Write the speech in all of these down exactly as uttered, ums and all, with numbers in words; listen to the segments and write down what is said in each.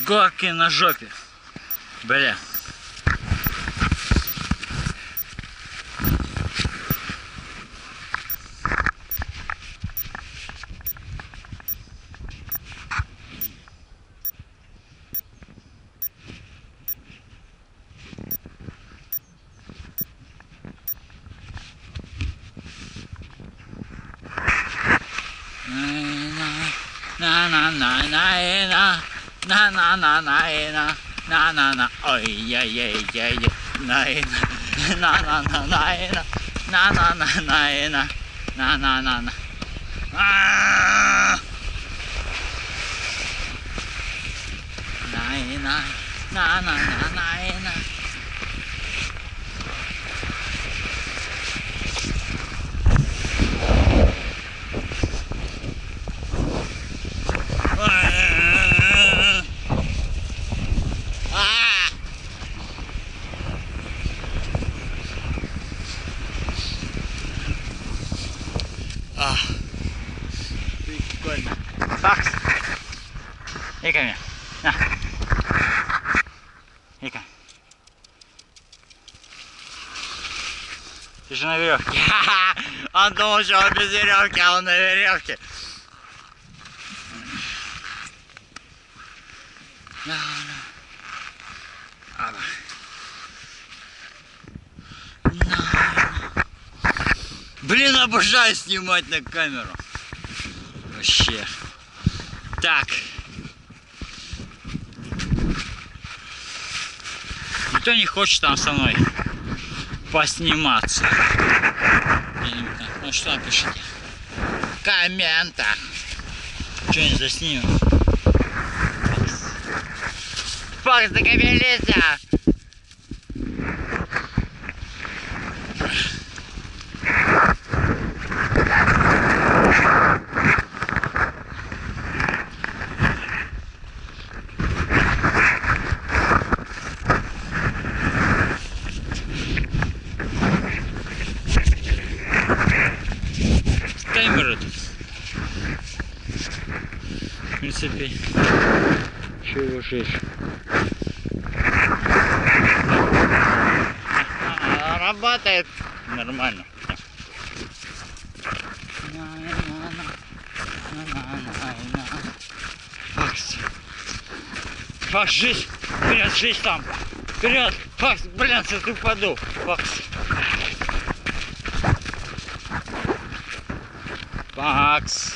горки на жопе. Бля. На на на на на на на на на на на на на ой я я я я на на на на на на на на на на на на на на на на на на А, прикольно. Факс. Иди-ка мне. На. Иди-ка. Ты же на веревке. Он думал, что он без веревки, а он на веревке. Блин, обожаю снимать на камеру. Вообще. Так. Никто не хочет там со мной посниматься. Ну что напишите? В комментах. Что-нибудь заснимем. Факс, договорился. Камера тут. В принципе, чего жечь? Работает нормально. Факс. Факс, жизнь. Вперед, жизнь там. Вперед. Факс, блин, сейчас упаду. Факс. Факс.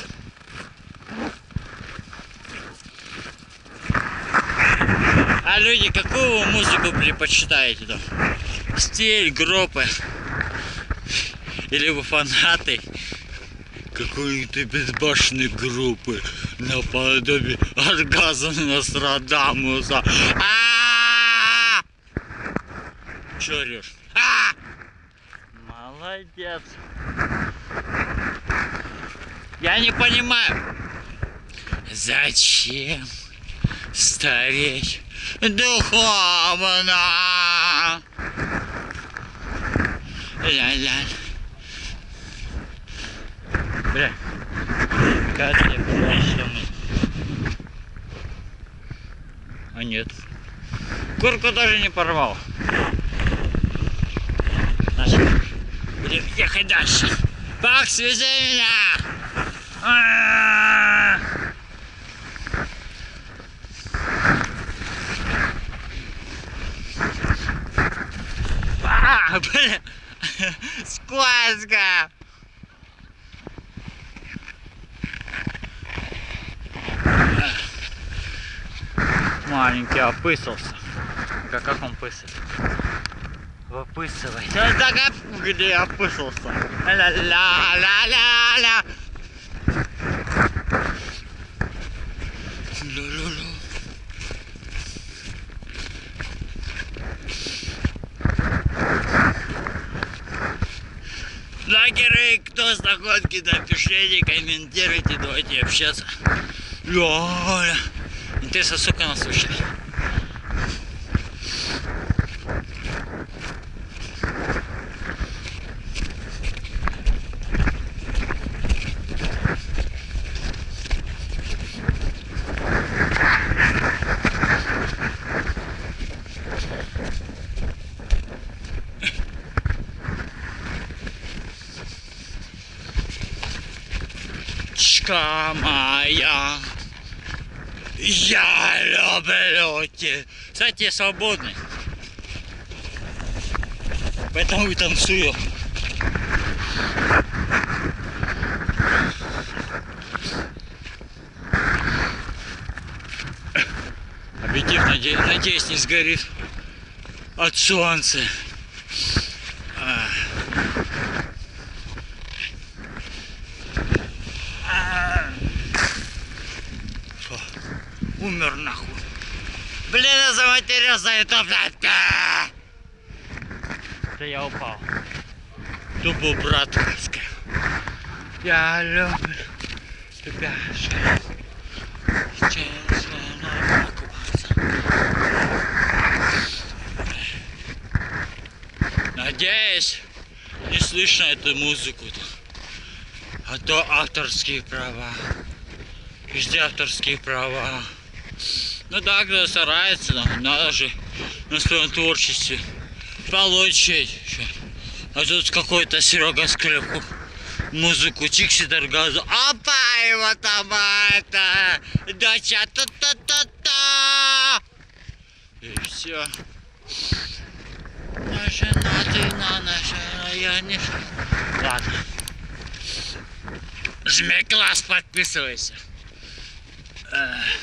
А люди, какую вы музыку предпочитаете там? Стиль, группы? Или вы фанаты какой-то безбашенной группы наподобие оргазма Нострадамуса? А-а-а! Чё орёшь? А-а-а! Молодец. Я не понимаю, зачем стареть духовно? Ля-ля. Бля, кажется, я порвался. А нет. Куртку даже не порвал. Будем ехать дальше. Факс, вези меня! А, блин, скользко. Маленький опысался. Как, как он пысает? Выпысывай. Так, где опысался? Ля-ля-ля-ля-ля. Лагеры, кто с находки, напишите, комментируйте, давайте общаться. Ля-ля. Интересно, сука, нас слушали. Девочка моя, я люблю тебя. Кстати, я свободный. Поэтому и танцую. Объектив, надеюсь, надеюсь, не сгорит от солнца. А. А. Фу. Умер нахуй. Блин, я заматерился, это, блядь. Да я упал. Тупо братская. Я люблю тебя. Надеюсь, не слышно эту музыку. А то авторские права. Везде авторские права. Ну да, кто старается, надо же на своем творчестве получить. А тут какой-то Серега Скрипку музыку Чикси Даргазу. Опа, его там это, дача, та-та-та-та. И все. Жена, ты на наша, я не... Ладно. Жми класс, подписывайся.